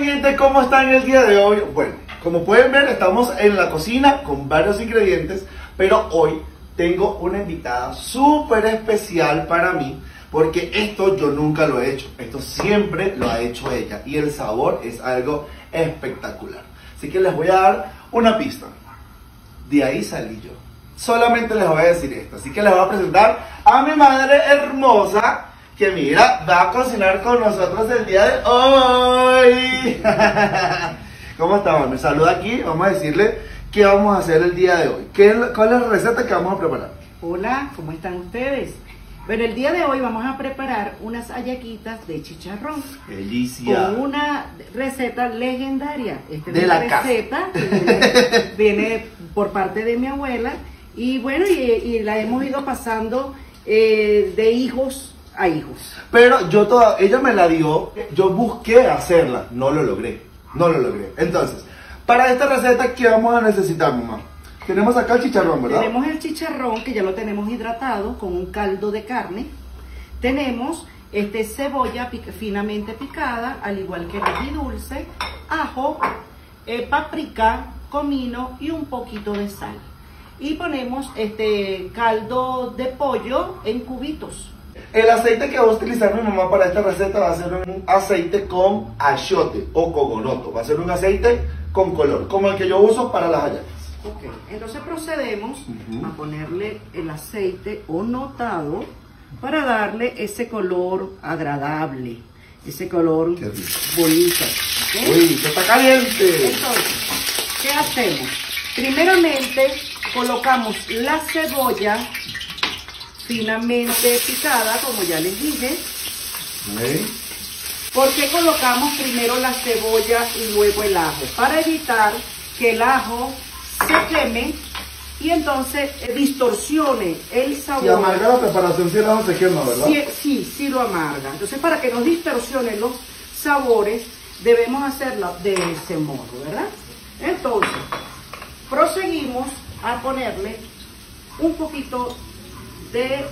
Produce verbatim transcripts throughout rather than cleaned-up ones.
mi gente, ¿cómo están el día de hoy? Bueno, como pueden ver, estamos en la cocina con varios ingredientes, pero hoy tengo una invitada súper especial para mí, porque esto yo nunca lo he hecho, esto siempre lo ha hecho ella y el sabor es algo espectacular. Así que les voy a dar una pista, de ahí salí yo. Solamente les voy a decir esto, así que les voy a presentar a mi madre hermosa, que mira, va a cocinar con nosotros el día de hoy. ¿Cómo estamos? Me saluda aquí, vamos a decirle qué vamos a hacer el día de hoy. ¿Qué, ¿Cuál es la receta que vamos a preparar? Hola, ¿cómo están ustedes? Bueno, el día de hoy vamos a preparar unas hallaquitas de chicharrón. Delicia. Con una receta legendaria. Esta de es la una receta que viene, viene por parte de mi abuela. Y bueno, y, y la hemos ido pasando eh, de hijos a hijos. Pero yo toda, ella me la dio, yo busqué hacerla, no lo logré, no lo logré. Entonces, para esta receta, ¿qué vamos a necesitar, mamá? Tenemos acá el chicharrón, ¿verdad? Tenemos el chicharrón, que ya lo tenemos hidratado con un caldo de carne. Tenemos este, cebolla pica, finamente picada, al igual que el ají dulce, ajo, eh, paprika, comino y un poquito de sal. Y ponemos este caldo de pollo en cubitos. El aceite que va a utilizar mi mamá para esta receta va a ser un aceite con achiote o cogonoto. Va a ser un aceite con color, como el que yo uso para las hallacas. Ok, entonces procedemos uh-huh. a ponerle el aceite onnotado para darle ese color agradable, ese color bonito. ¿Okay? Uy, que está caliente. Entonces, ¿qué hacemos? Primeramente colocamos la cebolla finamente picada, como ya les dije. Okay. ¿Por qué colocamos primero la cebolla y luego el ajo? Para evitar que el ajo se queme y entonces eh, distorsione el sabor. Y amarga la preparación si el ajo se quema, ¿verdad? Sí, sí, sí lo amarga. Entonces, para que no distorsionen los sabores, debemos hacerlo de ese modo, ¿verdad? Entonces, proseguimos a ponerle un poquito de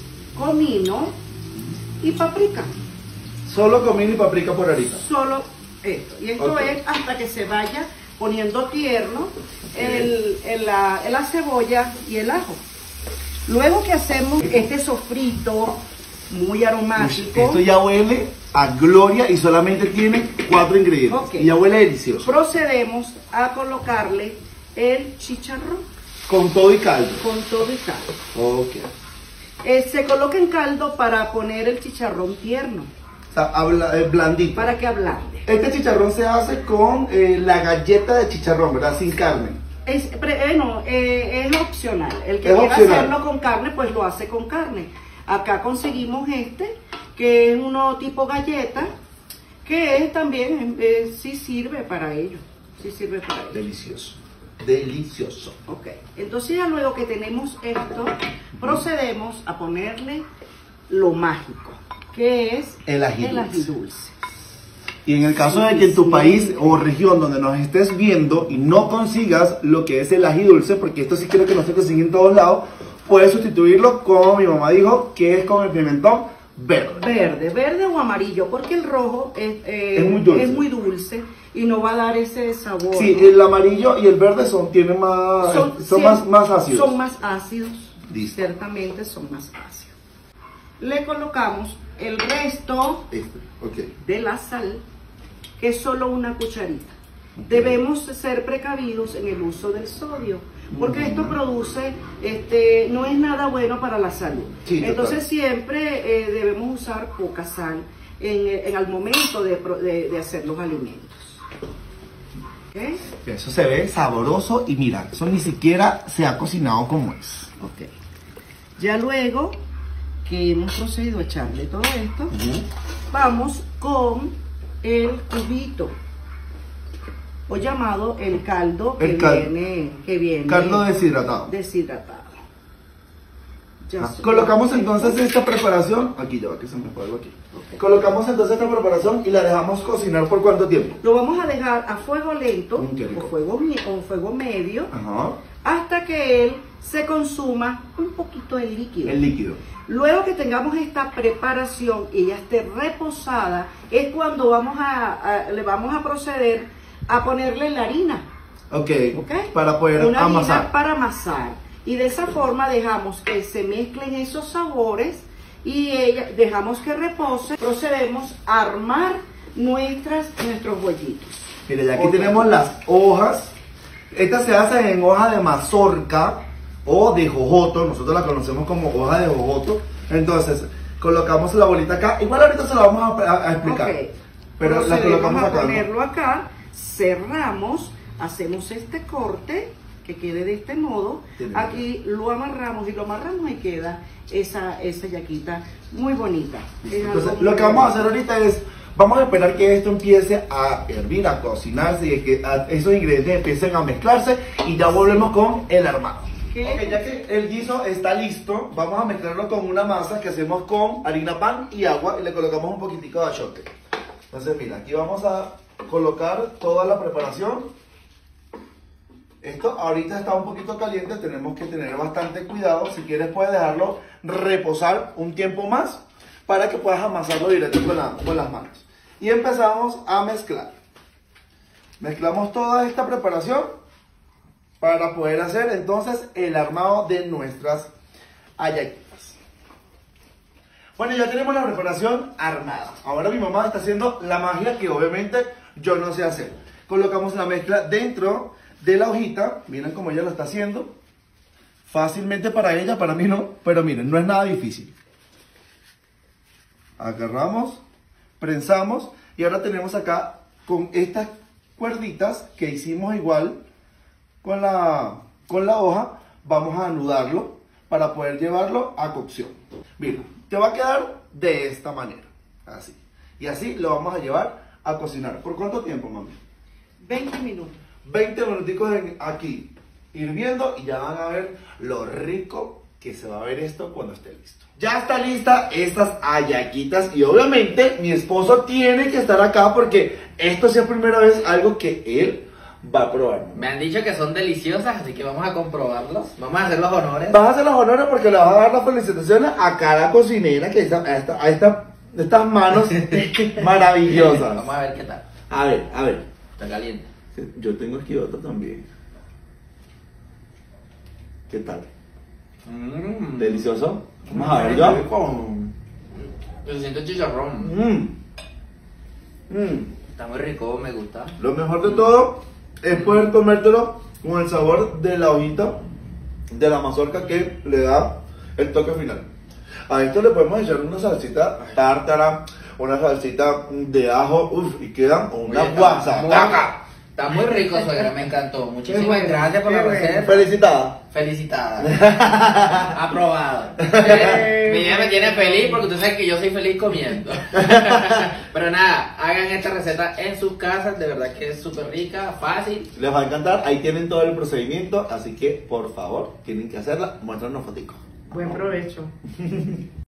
comino y paprika. Solo comino y paprika por ahorita. Solo esto. Y esto okay. es hasta que se vaya poniendo tierno el, el, la, la cebolla y el ajo. Luego que hacemos este sofrito muy aromático. Esto ya huele a gloria y solamente tiene cuatro ingredientes. Okay. Y ya huele delicioso. Procedemos a colocarle el chicharrón. Con todo y caldo. Con todo y caldo. Ok. Eh, se coloca en caldo para poner el chicharrón tierno. O sea, habla, eh, blandito. Para que ablande. Este chicharrón se hace con eh, la galleta de chicharrón, ¿verdad? Sin carne. Es, eh, no, eh, es opcional. El que es quiera opcional. hacerlo con carne, pues lo hace con carne. Acá conseguimos este, que es uno tipo galleta, que es también, eh, sí sirve para ello. Sí sirve para ello. Delicioso. Delicioso. Ok, entonces ya luego que tenemos esto, procedemos a ponerle lo mágico, que es el ají, el ají dulce. dulce. Y en el caso de que en tu país o región donde nos estés viendo y no consigas lo que es el ají dulce, porque esto sí quiero que no se consiga en todos lados, puedes sustituirlo, como mi mamá dijo, que es con el pimentón verde. Verde, verde o amarillo, porque el rojo es, eh, es, muy, dulce. es muy dulce y no va a dar ese sabor. Sí, ¿no? el amarillo y el verde son, tienen más, son, son más, más ácidos. Son más ácidos, Listo. Ciertamente son más ácidos. Le colocamos el resto este. okay. de la sal, que es solo una cucharita. Okay. Debemos ser precavidos en el uso del sodio, porque uh-huh. esto produce, este, no es nada bueno para la salud. Sí, entonces total. siempre eh, debemos usar poca sal en, en el momento de, de, de hacer los alimentos. ¿Okay? Eso se ve sabroso y mira, eso ni siquiera se ha cocinado como es. Okay. Ya luego que hemos procedido a echarle todo esto, uh-huh. vamos con el cubito, o llamado el caldo que, el cal viene, que viene caldo deshidratado. deshidratado. Ah, colocamos entonces esta preparación, aquí ya va que se me fue algo aquí. Okay. Colocamos entonces esta preparación y la dejamos cocinar por ¿cuánto tiempo? Lo vamos a dejar a fuego lento mm, o fuego, o fuego medio, Ajá. hasta que él se consuma un poquito de líquido. El líquido. Luego que tengamos esta preparación y ya esté reposada, es cuando vamos a, a, le vamos a proceder a ponerle la harina. Ok, ¿Okay? Para poder Una amasar. harina para amasar. Y de esa forma dejamos que se mezclen esos sabores y ella, dejamos que repose. Procedemos a armar nuestras, nuestros bollitos. Mire, ya aquí Okay. tenemos las hojas. Estas se hacen en hoja de mazorca o de jojoto. Nosotros la conocemos como hoja de jojoto. Entonces, colocamos la bolita acá. Igual ahorita se la vamos a, a- a explicar. Okay. Pero la colocamos a acá, ¿no? ponerlo acá, cerramos, hacemos este corte que quede de este modo. Tiene Aquí lo amarramos y lo amarramos y queda esa, esa yaquita muy bonita. Es Entonces, algo lo muy que vamos a bonito. hacer ahorita es, vamos a esperar que esto empiece a hervir, a cocinarse y que a- esos ingredientes empiecen a mezclarse y ya volvemos con el armado. ¿Qué? Ok, ya que el guiso está listo, vamos a mezclarlo con una masa que hacemos con harina pan y agua y le colocamos un poquitico de achiote. Entonces, mira, aquí vamos a colocar toda la preparación. Esto ahorita está un poquito caliente, tenemos que tener bastante cuidado. Si quieres puedes dejarlo reposar un tiempo más para que puedas amasarlo directo con, la- con las manos. Y empezamos a mezclar. Mezclamos toda esta preparación para poder hacer entonces el armado de nuestras hallaquitas. Bueno, ya tenemos la preparación armada. Ahora mi mamá está haciendo la magia que obviamente yo no sé hacer. Colocamos la mezcla dentro de la hojita. Miren cómo ella lo está haciendo. Fácilmente para ella, para mí no. Pero miren, no es nada difícil. Agarramos, prensamos y ahora tenemos acá con estas cuerditas que hicimos igual con la, con la hoja. Vamos a anudarlo para poder llevarlo a cocción. Mira, te va a quedar de esta manera, así. Y así lo vamos a llevar a cocinar. ¿Por cuánto tiempo, mami? veinte minutos. veinte minuticos en- aquí hirviendo y ya van a ver lo rico que se va a ver esto cuando esté listo. Ya está lista estas hallaquitas y obviamente mi esposo tiene que estar acá porque esto sí es primera vez algo que él va a probar. Me han dicho que son deliciosas, así que vamos a comprobarlos. Vamos a hacer los honores. Vas a hacer los honores porque le vas a dar las felicitaciones a cada cocinera que está, a, esta, a esta- estas manos maravillosas. Vamos a ver qué tal. A ver, a ver. Está caliente. Yo tengo aquí otro también. ¿Qué tal? Mm. ¿Delicioso? Vamos a ver yo. Se siente chicharrón. Mm. Mm. Está muy rico, me gusta. Lo mejor de todo es poder comértelo con el sabor de la hojita de la mazorca que le da el toque final. A esto le podemos echar una salsita tártara, una salsita de ajo, uff, y queda una Oye, está guasacaca. muy- Está muy rico, suegra, me encantó. Muchísimas Qué bueno, gracias por qué la bueno. receta. Felicitada. Felicitada. Aprobado. Eh, mi niña me tiene feliz porque usted sabe que yo soy feliz comiendo. Pero nada, hagan esta receta en sus casas, de verdad que es súper rica, fácil. Les va a encantar, ahí tienen todo el procedimiento, así que por favor, tienen que hacerla, muéstranos fotico. Buen provecho.